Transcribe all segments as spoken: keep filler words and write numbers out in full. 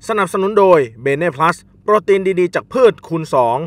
สนับสนุนโดยเบเน่พลัสโปรตีนดีๆจากพืชคูณสอง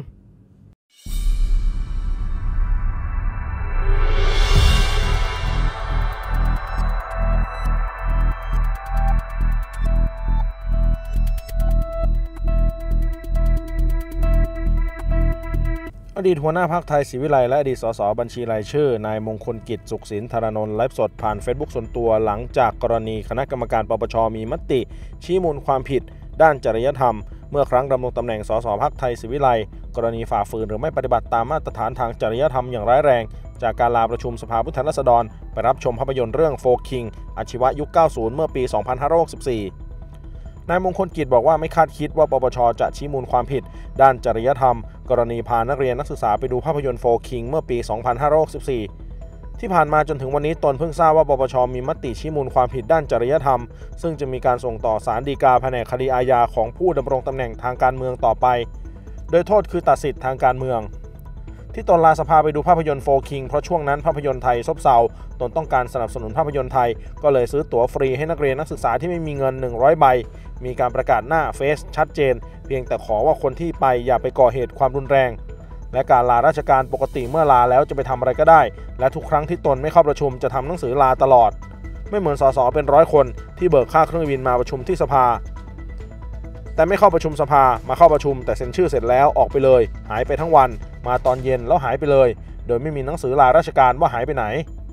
อดีตหัวหน้าพรรคไทยศรีวิไลและอดีตสสบัญชีรายชื่อนายมงคลกิจสุขสินธารานนท์ไลฟ์สดผ่านเฟซบุ๊กส่วนตัวหลังจากกรณีคณะกรรมการปปช.มีมติชี้มูลความผิดด้านจริยธรรมเมื่อครั้งดำรงตำแหน่งสสพรรคไทยศรีวิไลกรณีฝ่าฝืนหรือไม่ปฏิบัติตามมาตรฐานทางจริยธรรมอย่างร้ายแรงจากการลาประชุมสภาผู้แทนราษฎรไปรับชมภาพยนตร์เรื่องโฟคิงอาชีวะยุคเก้าสิบเมื่อปีสองพันห้าร้อยหกสิบสี่นายมงคลกิจบอกว่าไม่คาดคิดว่าปปช.จะชี้มูลความผิดด้านจริยธรรมกรณีพานักเรียนนักศึกษาไปดูภาพยนตร์โฟคิงเมื่อปีสองพันห้าร้อยหกสิบสี่ที่ผ่านมาจนถึงวันนี้ตนเพิ่งทราบว่าปปช.มีมติชี้มูลความผิดด้านจริยธรรมซึ่งจะมีการส่งต่อศาลฎีกาแผนกคดีอาญาของผู้ดำรงตำแหน่งทางการเมืองต่อไปโดยโทษคือตัดสิทธิ์ทางการเมืองที่ตนลาสภาไปดูภาพยนตร์โฟคิงเพราะช่วงนั้นภาพยนตร์ไทยซบเซาตนต้องการสนับสนุนภาพยนตร์ไทยก็เลยซื้อตั๋วฟรีให้นักเรียนนักศึกษาที่ไม่มีเงินหนึ่งร้อยใบมีการประกาศหน้าเฟซชัดเจนเพียงแต่ขอว่าคนที่ไปอย่าไปก่อเหตุความรุนแรงและการลาราชการปกติเมื่อลาแล้วจะไปทำอะไรก็ได้และทุกครั้งที่ตนไม่เข้าประชุมจะทำหนังสือลาตลอดไม่เหมือนสสเป็นร้อยคนที่เบิกค่าเครื่องบินมาประชุมที่สภาแต่ไม่เข้าประชุมสภามาเข้าประชุมแต่เซ็นชื่อเสร็จแล้วออกไปเลยหายไปทั้งวันมาตอนเย็นแล้วหายไปเลยโดยไม่มีหนังสือลาราชการว่าหายไปไหน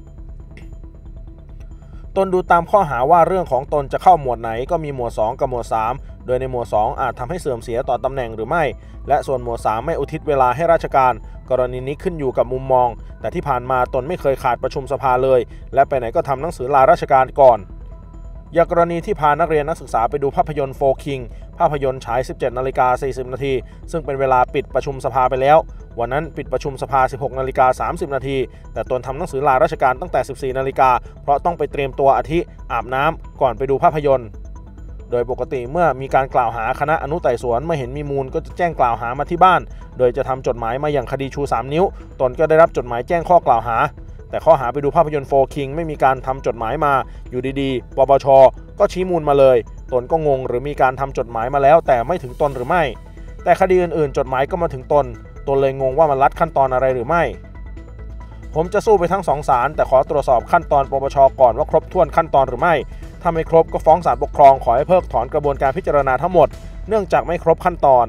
ตนดูตามข้อหาว่าเรื่องของตนจะเข้าหมวดไหนก็มีหมวดสองกับหมวดสามโดยในหมวดสองอาจทำให้เสื่อมเสียต่อตำแหน่งหรือไม่และส่วนหมวดสามไม่อุทิศเวลาให้ราชการกรณีนี้ขึ้นอยู่กับมุมมองแต่ที่ผ่านมาตนไม่เคยขาดประชุมสภาเลยและไปไหนก็ทำหนังสือลาราชการก่อนอย่างกรณีที่พานักเรียนนักศึกษาไปดูภาพยนตร์โฟคิงภาพยนตร์ฉาย สิบเจ็ดนาฬิกาสี่สิบนาทีซึ่งเป็นเวลาปิดประชุมสภาไปแล้ววันนั้นปิดประชุมสภา สิบหกนาฬิกาสามสิบนาทีแต่ตนทำหนังสือลาราชการตั้งแต่ สิบสี่นาฬิกาเพราะต้องไปเตรียมตัวอาทิอาบน้ำก่อนไปดูภาพยนตร์โดยปกติเมื่อมีการกล่าวหาคณะอนุไต่สวนเมื่อเห็นมีมูลก็จะแจ้งกล่าวหามาที่บ้านโดยจะทำจดหมายมาอย่างคดีชูสามนิ้วตนก็ได้รับจดหมายแจ้งข้อกล่าวหาแต่ข้อหาไปดูภาพยนตร์โฟคิงไม่มีการทำจดหมายมาอยู่ดีๆปปช.ก็ชี้มูลมาเลยตนก็งงหรือมีการทำจดหมายมาแล้วแต่ไม่ถึงตนหรือไม่แต่คดีอื่นๆจดหมายก็มาถึงตนตนเลยงงว่ามันลัดขั้นตอนอะไรหรือไม่ผมจะสู้ไปทั้งสองศาลแต่ขอตรวจสอบขั้นตอนปปช.ก่อนว่าครบถ้วนขั้นตอนหรือไม่ถ้าไม่ครบก็ฟ้องศาลปกครองขอให้เพิกถอนกระบวนการพิจารณาทั้งหมดเนื่องจากไม่ครบขั้นตอน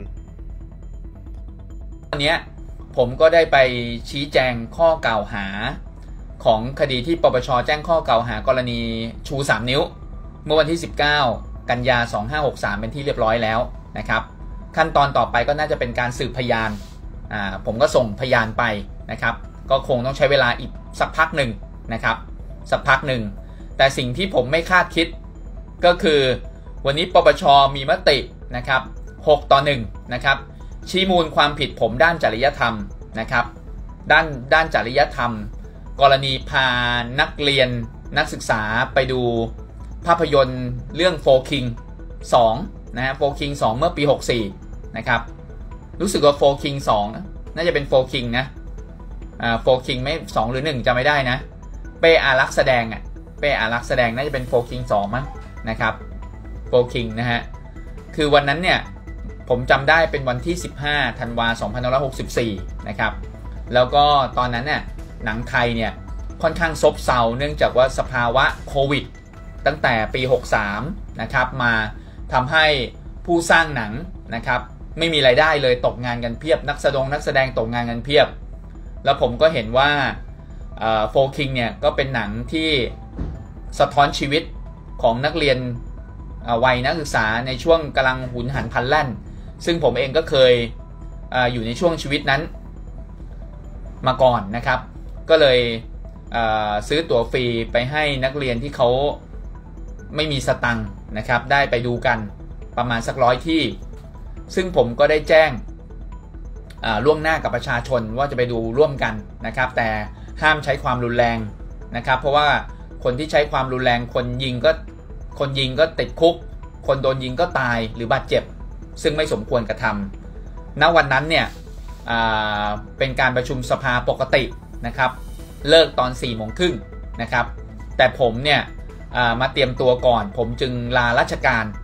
วันนี้ผมก็ได้ไปชี้แจงข้อกล่าวหาของคดีที่ปปช.แจ้งข้อกล่าวหากรณีชูสามนิ้วเมื่อวันที่สิบเก้ากันยาสองพันห้าร้อยหกสิบสามเป็นที่เรียบร้อยแล้วนะครับขั้นตอนต่อไปก็น่าจะเป็นการสืบพยานอ่าผมก็ส่งพยานไปนะครับก็คงต้องใช้เวลาอีกสักพักหนึ่งนะครับสักพักหนึ่งแต่สิ่งที่ผมไม่คาดคิดก็คือวันนี้ปปช.มีมตินะครับหกต่อหนึ่งนะครับชี้มูลความผิดผมด้านจริยธรรมนะครับด้านด้านจริยธรรมกรณีพานักเรียนนักศึกษาไปดูภาพยนตร์เรื่องโฟคิงสองนะฮะโฟคิงสองเมื่อปีหกสิบสี่นะครับรู้สึกว่าโฟคิงสองน่าจะเป็นโฟคิงนะอ่าโฟคิงไม่สองหรือหนึ่งจำไม่ได้นะเป้อารักษ์แสดงอ่ะเป้อารักษ์แสดงน่าจะเป็นโฟคิงสองมั้งนะครับโฟคิงนะฮะคือวันนั้นเนี่ยผมจำได้เป็นวันที่สิบห้าธันวาคมสองพันห้าร้อยหกสิบสี่นะครับแล้วก็ตอนนั้นเนี่ยหนังไทยเนี่ยค่อนข้างซบเซาเนื่องจากว่าสภาวะโควิดตั้งแต่ปีหกสิบสามนะครับมาทำให้ผู้สร้างหนังนะครับไม่มีรายได้เลยตกงานกันเพียบนักแสดงนักแสดงตกงานกันเพียบแล้วผมก็เห็นว่าโฟคิงเนี่ยก็เป็นหนังที่สะท้อนชีวิตของนักเรียนวัยนักศึกษาในช่วงกำลังหุนหันพลันแล่นซึ่งผมเองก็เคย อ, อยู่ในช่วงชีวิตนั้นมาก่อนนะครับก็เลยซื้อตั๋วฟรีไปให้นักเรียนที่เขาไม่มีสตังค์นะครับได้ไปดูกันประมาณสักร้อยที่ซึ่งผมก็ได้แจ้งล่วงหน้ากับประชาชนว่าจะไปดูร่วมกันนะครับแต่ห้ามใช้ความรุนแรงนะครับเพราะว่าคนที่ใช้ความรุนแรงคนยิงก็คนยิงก็ติดคุกคนโดนยิงก็ตายหรือบาดเจ็บซึ่งไม่สมควรกระทำณวันนั้นเนี่ยเป็นการประชุมสภาปกตินะครับเลิกตอนสี่โมงครึ่งนะครับแต่ผมเนี่ยมาเตรียมตัวก่อนผมจึงลาราชการ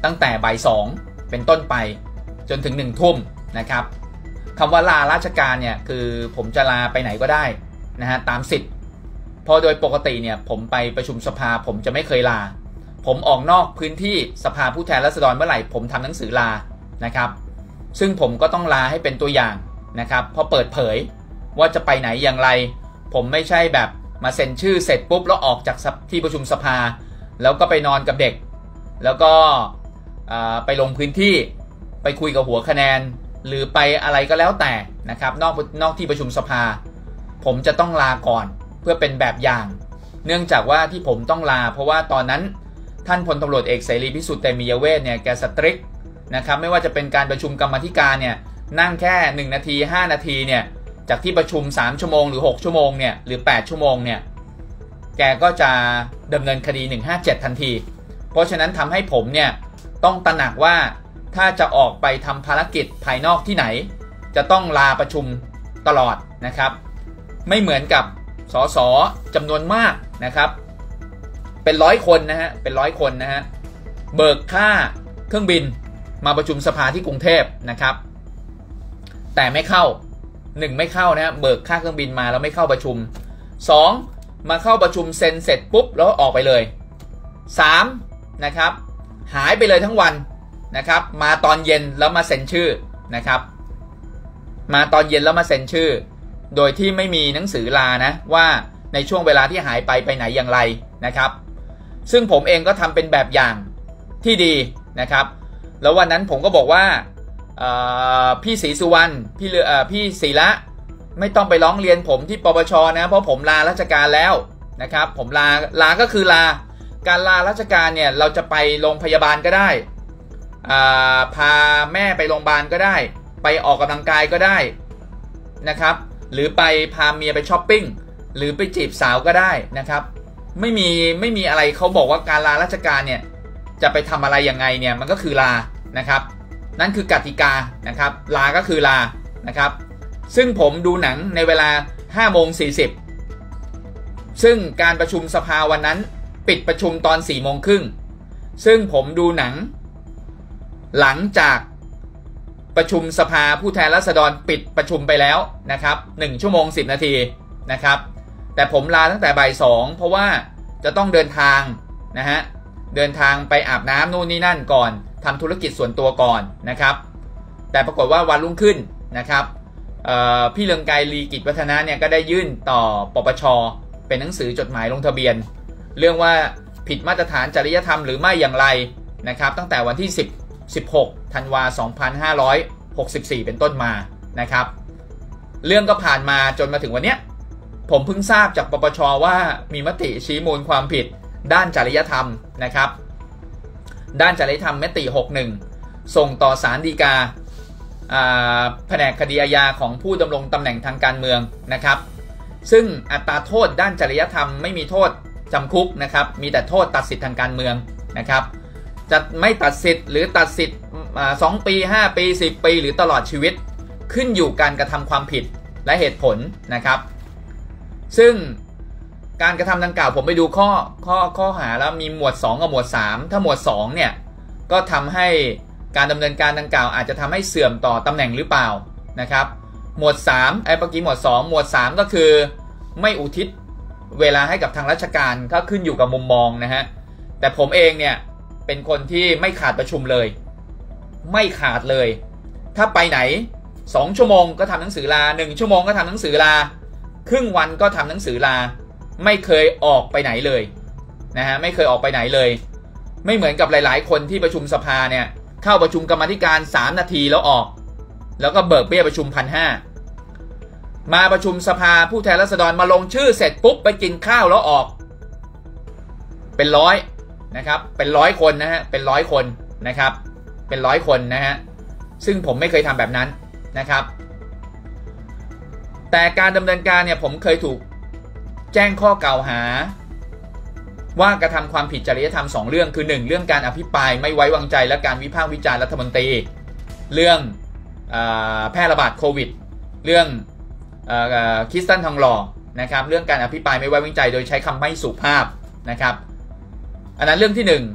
ตั้งแต่บ่ายสองเป็นต้นไปจนถึงหนึ่งทุ่มนะครับคำว่าลาราชการเนี่ยคือผมจะลาไปไหนก็ได้นะฮะตามสิทธิ์พอโดยปกติเนี่ยผมไปประชุมสภาผมจะไม่เคยลาผมออกนอกพื้นที่สภาผู้แทนราษฎรเมื่อไหร่ผมทำหนังสือลานะครับซึ่งผมก็ต้องลาให้เป็นตัวอย่างนะครับพอเปิดเผยว่าจะไปไหนอย่างไรผมไม่ใช่แบบมาเซ็นชื่อเสร็จปุ๊บแล้วออกจากที่ประชุมสภาแล้วก็ไปนอนกับเด็กแล้วก็ไปลงพื้นที่ไปคุยกับหัวคะแนนหรือไปอะไรก็แล้วแต่นะครับนอกนอกที่ประชุมสภาผมจะต้องลาก่อนเพื่อเป็นแบบอย่างเนื่องจากว่าที่ผมต้องลาเพราะว่าตอนนั้นท่านพลตำรวจเอกเสรีพิสุทธิ์เตมียเวทเนี่ยแกสตริกนะครับไม่ว่าจะเป็นการประชุมกรรมาธิการเนี่ยนั่งแค่หนึ่งนาทีห้านาทีเนี่ยจากที่ประชุมสามชั่วโมงหรือหกชั่วโมงเนี่ยหรือแปดชั่วโมงเนี่ยแกก็จะดำเนินคดีหนึ่งห้าเจ็ดทันทีเพราะฉะนั้นทำให้ผมเนี่ยต้องตระหนักว่าถ้าจะออกไปทำภารกิจภายนอกที่ไหนจะต้องลาประชุมตลอดนะครับไม่เหมือนกับสสจำนวนมากนะครับเป็นร้อยคนนะฮะเป็นร้อยคนนะฮะเบิกค่าเครื่องบินมาประชุมสภาที่กรุงเทพนะครับแต่ไม่เข้าหนึ่งไม่เข้านะฮะเบิกค่าเครื่องบินมาแล้วไม่เข้าประชุมสองมาเข้าประชุมเซ็นเสร็จปุ๊บแล้วออกไปเลยสามนะครับหายไปเลยทั้งวันนะครับมาตอนเย็นแล้วมาเซ็นชื่อนะครับมาตอนเย็นแล้วมาเซ็นชื่อโดยที่ไม่มีหนังสือลานะว่าในช่วงเวลาที่หายไปไปไหนอย่างไรนะครับซึ่งผมเองก็ทำเป็นแบบอย่างที่ดีนะครับแล้ววันนั้นผมก็บอกว่าพี่ศรีสุวรรณพี่เอ่อพี่ศรีละไม่ต้องไปร้องเรียนผมที่ปปชนะเพราะผมลาราชการแล้วนะครับผมลาลาก็คือลาการลาราชการเนี่ยเราจะไปโรงพยาบาลก็ได้พาแม่ไปโรงพยาบาลก็ได้ไปออกกำลังกายก็ได้นะครับหรือไปพาเมียไปช้อปปิ้งหรือไปจีบสาวก็ได้นะครับไม่มีไม่มีอะไรเขาบอกว่าการลาราชการเนี่ยจะไปทำอะไรยังไงเนี่ยมันก็คือลานะครับนั่นคือกติกานะครับลาก็คือลานะครับซึ่งผมดูหนังในเวลา ห้าโมงสี่สิบ ซึ่งการประชุมสภาวันนั้นปิดประชุมตอน สี่โมงครึ่ง ซึ่งผมดูหนังหลังจากประชุมสภาผู้แทนราษฎรปิดประชุมไปแล้วนะครับหนึ่งชั่วโมงสิบนาทีนะครับแต่ผมลาตั้งแต่บ่ายสองเพราะว่าจะต้องเดินทางนะฮะเดินทางไปอาบน้ำนู่นนี่นั่นก่อนทำธุรกิจส่วนตัวก่อนนะครับแต่ปรากฏว่าวันรุ่งขึ้นนะครับพี่เรืองไกร ลีกิจวัฒนะเนี่ยก็ได้ยื่นต่อปปชเป็นหนังสือจดหมายลงทะเบียนเรื่องว่าผิดมาตรฐานจริยธรรมหรือไม่อย่างไรนะครับตั้งแต่วันที่สิบ สิบหกธันวาคมสองพันห้าร้อยหกสิบสี่เป็นต้นมานะครับเรื่องก็ผ่านมาจนมาถึงวันนี้ผมเพิ่งทราบจากปปชว่ามีมติชี้มูลความผิดด้านจริยธรรมนะครับด้านจริยธรรมมติหกสิบเอ็ดส่งต่อศาลฎีกาแผนกคดีอาญาของผู้ดำรงตำแหน่งทางการเมืองนะครับซึ่งอัตราโทษด้านจริยธรรมไม่มีโทษจำคุกนะครับมีแต่โทษตัดสิทธิทางการเมืองนะครับจะไม่ตัดสิทธิ์หรือตัดสิทธิ์สองปีห้าปีสิบปีหรือตลอดชีวิตขึ้นอยู่การกระทำความผิดและเหตุผลนะครับซึ่งการกระทำดังกล่าวผมไปดูข้อข้อข้อหาแล้วมีหมวดสองกับหมวดสามถ้าหมวดสองเนี่ยก็ทำให้การดำเนินการดังกล่าวอาจจะทำให้เสื่อมต่อตำแหน่งหรือเปล่านะครับหมวดสามไอ้เมื่อกี้หมวดสองหมวดสามก็คือไม่อุทิศเวลาให้กับทางราชการก็ขึ้นอยู่กับมุมมองนะฮะแต่ผมเองเนี่ยเป็นคนที่ไม่ขาดประชุมเลยไม่ขาดเลยถ้าไปไหนสองชั่วโมงก็ทำหนังสือลาหนึ่งชั่วโมงก็ทำหนังสือลาครึ่งวันก็ทำหนังสือลาไม่เคยออกไปไหนเลยนะฮะไม่เคยออกไปไหนเลยไม่เหมือนกับหลายๆคนที่ประชุมสภาเนี่ยเข้าประชุมกรรมาธิการสามนาทีแล้วออกแล้วก็เบิกเบี้ยประชุม หนึ่งพันห้าร้อย มาประชุมสภาผู้แทนราษฎรมาลงชื่อเสร็จปุ๊บไปกินข้าวแล้วออกเป็นร้อยนะครับเป็นร้อยคนนะฮะเป็นร้อยคนนะครับเป็นร้อยคนนะฮะซึ่งผมไม่เคยทำแบบนั้นนะครับแต่การดำเนินการเนี่ยผมเคยถูกแจ้งข้อกล่าวหาว่ากระทำความผิดจริยธรรมสองเรื่องคือหนึ่งเรื่องการอภิปรายไม่ไว้วางใจและการวิพากษ์วิจารณ์รัฐมนตรีเรื่องเอ่อแพร่ระบาดโควิดเรื่องเอ่อคริสตันทองหล่อนะครับเรื่องการอภิปรายไม่ไว้วางใจโดยใช้คำไม่สุภาพนะครับอันนั้นเรื่องที่หนึ่ง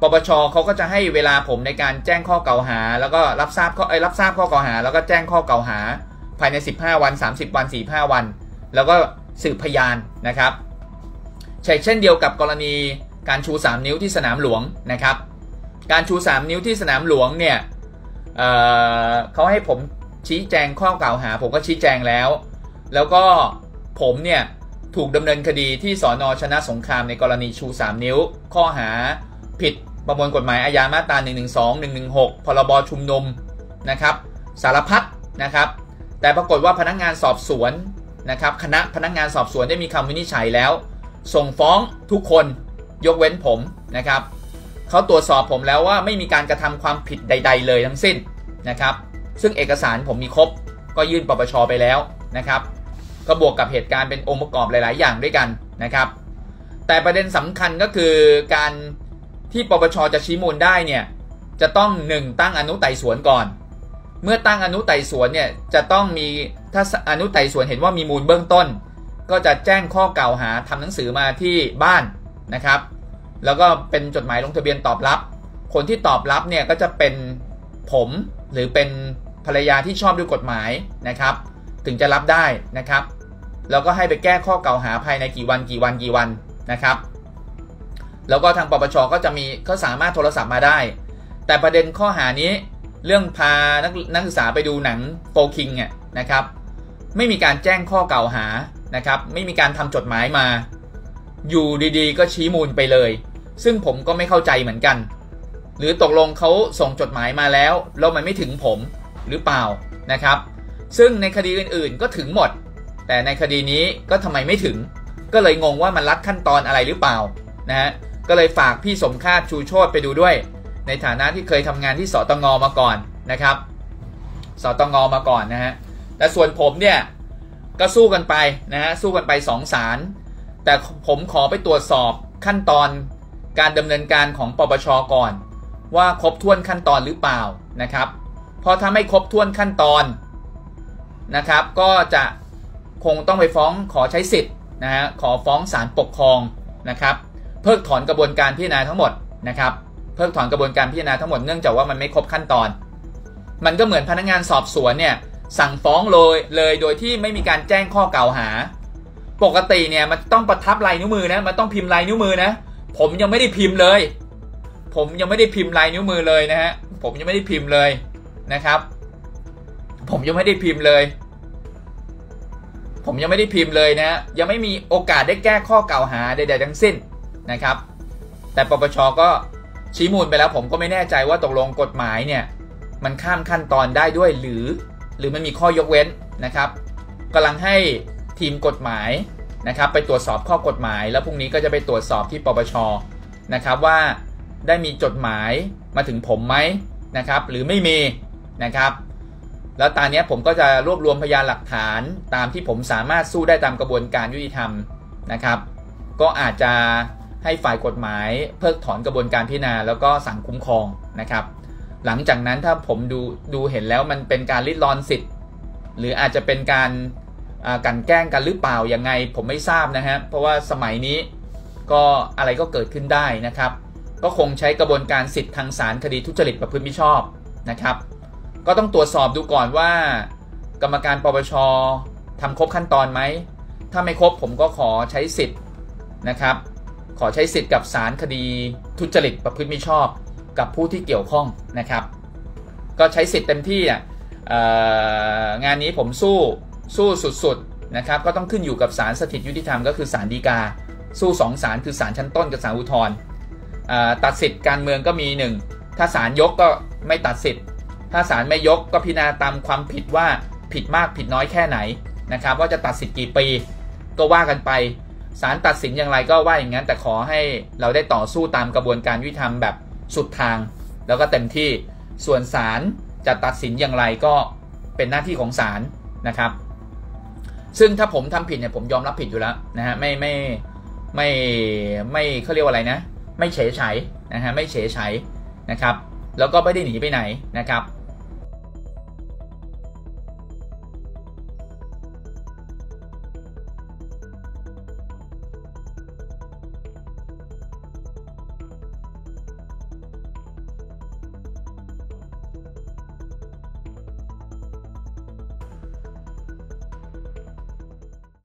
ปปชเขาก็จะให้เวลาผมในการแจ้งข้อกล่าวหาแล้วก็รับทราบข้อไอ้รับทราบข้อกล่าวหาแล้วก็แจ้งข้อกล่าวหาภายในสิบห้าวันสามสิบวันสี่สิบห้าวันแล้วก็สืบพยานนะครับเช่นเดียวกับกรณีการชูสามนิ้วที่สนามหลวงนะครับการชูสามนิ้วที่สนามหลวงเนี่ย เอ่อ เขาให้ผมชี้แจงข้อกล่าวหาผมก็ชี้แจงแล้วแล้วก็ผมเนี่ยถูกดำเนินคดีที่สน.ชนะสงครามในกรณีชูสามนิ้วข้อหาผิดประมวลกฎหมายอาญามาตราหนึ่งหนึ่งสอง หนึ่งหนึ่งหกพรบชุมนุมนะครับสารพัดนะครับแต่ปรากฏว่าพนักงานสอบสวนนะครับคณะพนักงานสอบสวนได้มีคำวินิจฉัยแล้วส่งฟ้องทุกคนยกเว้นผมนะครับเขาตรวจสอบผมแล้วว่าไม่มีการกระทำความผิดใดๆเลยทั้งสิ้นนะครับซึ่งเอกสารผมมีครบก็ยื่นปปชไปแล้วนะครับก็บวกกับเหตุการณ์เป็นองค์ประกอบหลายๆอย่างด้วยกันนะครับแต่ประเด็นสำคัญก็คือการที่ปปชจะชี้มูลได้เนี่ยจะต้องหนึ่งตั้งอนุไต่สวนก่อนเมื่อตั้งอนุไต่สวนเนี่ยจะต้องมีถ้าอนุไต่สวนเห็นว่ามีมูลเบื้องต้นก็จะแจ้งข้อกล่าวหาทำหนังสือมาที่บ้านนะครับแล้วก็เป็นจดหมายลงทะเบียนตอบรับคนที่ตอบรับเนี่ยก็จะเป็นผมหรือเป็นภรรยาที่ชอบด้วยกฎหมายนะครับถึงจะรับได้นะครับแล้วก็ให้ไปแก้ข้อกล่าวหาภายในกี่วันกี่วันกี่วันนะครับแล้วก็ทางปปชก็จะมีก็สามารถโทรศัพท์มาได้แต่ประเด็นข้อหานี้เรื่องพานักนักศึกษาไปดูหนังโฟคิงเนี่ยนะครับไม่มีการแจ้งข้อกล่าวหานะครับไม่มีการทำจดหมายมาอยู่ดีๆก็ชี้มูลไปเลยซึ่งผมก็ไม่เข้าใจเหมือนกันหรือตกลงเขาส่งจดหมายมาแล้วแล้วมันไม่ถึงผมหรือเปล่านะครับซึ่งในคดีอื่นๆก็ถึงหมดแต่ในคดีนี้ก็ทำไมไม่ถึงก็เลยงงว่ามันลัดขั้นตอนอะไรหรือเปล่านะฮะก็เลยฝากพี่สมคาตชูโชติไปดูด้วยในฐานะที่เคยทำงานที่สตง.มาก่อนนะครับสตง.มาก่อนนะฮะแต่ส่วนผมเนี่ยก็สู้กันไปนะฮะสู้กันไปสองศาลแต่ผมขอไปตรวจสอบขั้นตอนการดำเนินการของปปช.ก่อนว่าครบถ้วนขั้นตอนหรือเปล่านะครับเพราะถ้าไม่ครบถ้วนขั้นตอนนะครับก็จะคงต้องไปฟ้องขอใช้สิทธิ์นะฮะขอฟ้องศาลปกครองนะครับเพิกถอนกระบวนการพิจารณาทั้งหมดนะครับเพิกถอนกระบวนการพิจารณาทั้งหมดเนื่องจากว่ามันไม่ครบขั้นตอนมันก็เหมือนพนักงานสอบสวนเนี่ยสั่งฟ้องเลยเลยโดยที่ไม่มีการแจ้งข้อกล่าวหาปกติเนี่ยมันต้องประทับลายนิ้วมือนะมันต้องพิมพ์ลายนิ้วมือนะผมยังไม่ได้พิมพ์เลยผมยังไม่ได้พิมพ์ลายนิ้วมือเลยนะฮะผมยังไม่ได้พิมพ์เลยนะครับผมยังไม่ได้พิมพ์เลยผมยังไม่ได้พิมพ์เลยนะยังไม่มีโอกาสได้แก้ข้อกล่าวหาใดๆทั้งสิ้นนะครับแต่ปปชก็ชี้มูลไปแล้วผมก็ไม่แน่ใจว่าตกลงกฎหมายเนี่ยมันข้ามขั้นตอนได้ด้วยหรือหรือมันมีข้อยกเว้นนะครับกำลังให้ทีมกฎหมายนะครับไปตรวจสอบข้อกฎหมายแล้วพรุ่งนี้ก็จะไปตรวจสอบที่ปปชนะครับว่าได้มีจดหมายมาถึงผมไหมนะครับหรือไม่มีนะครับแล้วตอนนี้ผมก็จะรวบรวมพยานหลักฐานตามที่ผมสามารถสู้ได้ตามกระบวนการยุติธรรมนะครับก็อาจจะให้ฝ่ายกฎหมายเพิกถอนกระบวนการพิจารณาแล้วก็สั่งคุ้มครองนะครับหลังจากนั้นถ้าผมดูดูเห็นแล้วมันเป็นการริดรอนสิทธิ์หรืออาจจะเป็นการกันแกล้งกันหรือเปล่ายังไงผมไม่ทราบนะฮะเพราะว่าสมัยนี้ก็อะไรก็เกิดขึ้นได้นะครับก็คงใช้กระบวนการสิทธิทางศาลคดีทุจริตประพฤติมิชอบนะครับก็ต้องตรวจสอบดูก่อนว่ากรรมการปปชทำครบขั้นตอนไหมถ้าไม่ครบผมก็ขอใช้สิทธิ์นะครับขอใช้สิทธิ์กับศาลคดีทุจริตประพฤติมิชอบกับผู้ที่เกี่ยวข้องนะครับก็ใช้สิทธิ์เต็มที่อ่ะงานนี้ผมสู้สู้สุดๆนะครับก็ต้องขึ้นอยู่กับศาลสถิตยุติธรรมก็คือศาลฎีกาสู้สองศาลคือศาลชั้นต้นกับศาลอุทธรณ์ตัดสิทธิ์การเมืองก็มีหนึ่งถ้าศาลยกก็ไม่ตัดสิทธิ์ถ้าศาลไม่ยกก็พิจารณาตามความผิดว่าผิดมากผิดน้อยแค่ไหนนะครับว่าจะตัดสิทธิ์กี่ปีก็ว่ากันไปศาลตัดสินอย่างไรก็ว่าอย่างนั้นแต่ขอให้เราได้ต่อสู้ตามกระบวนการยุติธรรมแบบสุดทางแล้วก็เต็มที่ส่วนศาลจะตัดสินอย่างไรก็เป็นหน้าที่ของศาลนะครับซึ่งถ้าผมทำผิดเนี่ยผมยอมรับผิดอยู่แล้วนะฮะไม่ไม่ไม่ไม่เขาเรียกว่าอะไรนะไม่เฉยเฉยนะฮะไม่เฉยเฉยนะครับแล้วก็ไม่ได้หนีไปไหนนะครับ